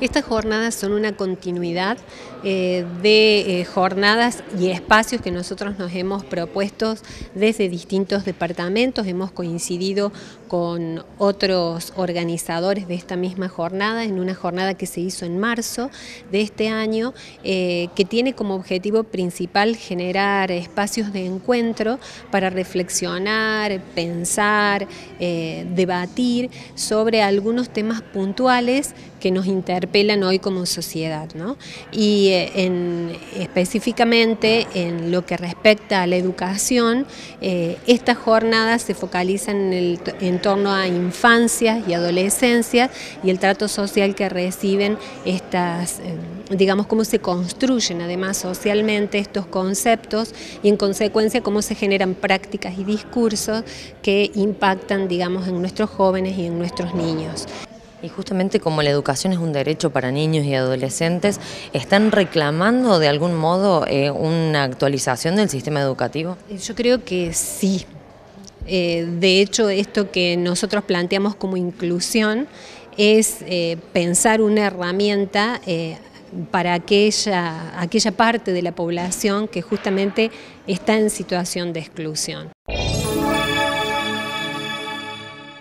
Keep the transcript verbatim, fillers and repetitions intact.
Estas jornadas son una continuidad eh, de eh, jornadas y espacios que nosotros nos hemos propuesto desde distintos departamentos. Hemos coincidido con otros organizadores de esta misma jornada, en una jornada que se hizo en marzo de este año, eh, que tiene como objetivo principal generar espacios de encuentro para reflexionar, pensar, eh, debatir sobre algunos temas puntuales que nos interpelan hoy como sociedad, ¿no? Y eh, en, específicamente en lo que respecta a la educación, eh, estas jornadas se focalizan en, el, en torno a infancias y adolescencias y el trato social que reciben estas, eh, digamos, cómo se construyen además socialmente estos conceptos y en consecuencia cómo se generan prácticas y discursos que impactan, digamos, en nuestros jóvenes y en nuestros niños. Y justamente como la educación es un derecho para niños y adolescentes, ¿están reclamando de algún modo eh, una actualización del sistema educativo? Yo creo que sí. Eh, de hecho, esto que nosotros planteamos como inclusión es eh, pensar una herramienta eh, para aquella, aquella parte de la población que justamente está en situación de exclusión.